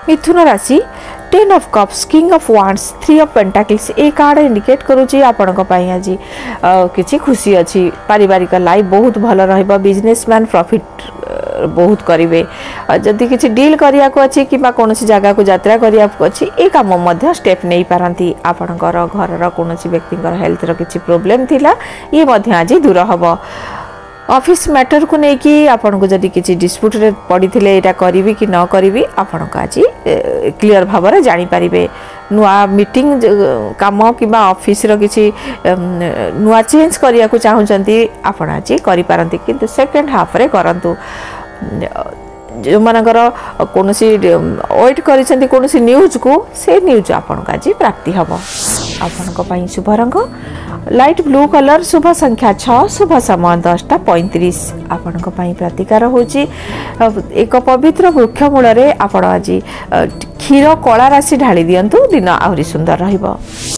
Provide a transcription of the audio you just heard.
मिथुन राशि 10 of cups, king of wands, 3 of pentacles ए card indicate करूची आपण को पई आज किछि खुशी अछि। पारिवारिक लाइफ बहुत भल रहइबो। बिजनेसमैन प्रॉफिट बहुत करिवे। जदि किछि डील करिया को अछि कि कोनोसी जगह को यात्रा करिया को अछि ए काम मध्य स्टेप नै पारंती। आपणकर घरर कोनोसी व्यक्तिकर हेल्थ रो किछि प्रॉब्लम थिला ये मध्य आज दूर हबो। ऑफिस मैटर को लेकिन आपन को जदि किसी डिस्प्यूट रे पड़ी थिले एटा करिवि कि न करिवि आपन को आज क्लियर भाव रे जानि परिबे। नुआ मीटिंग काम किबा ऑफिस रो किसी नुआ चेंज करिया को चाहुचंती आपन आज करि पारंती, किंतु सेकंड हाफ रे करंतु। जो मानकर कोनोसी वेट करिसंती कोनोसी न्यूज को से न्यूज आपन का आज प्राप्ति हबो। आपन को पई शुभ रंग लाइट ब्लू कलर, शुभ संख्या 6, शुभ समय 10:35। आपन को पई प्रतिकार होची एक पवित्र वृक्ष मूल रे आपण आज क्षीर कला राशि ढाली दियंतु, दिन आहुरी सुंदर रहिबो।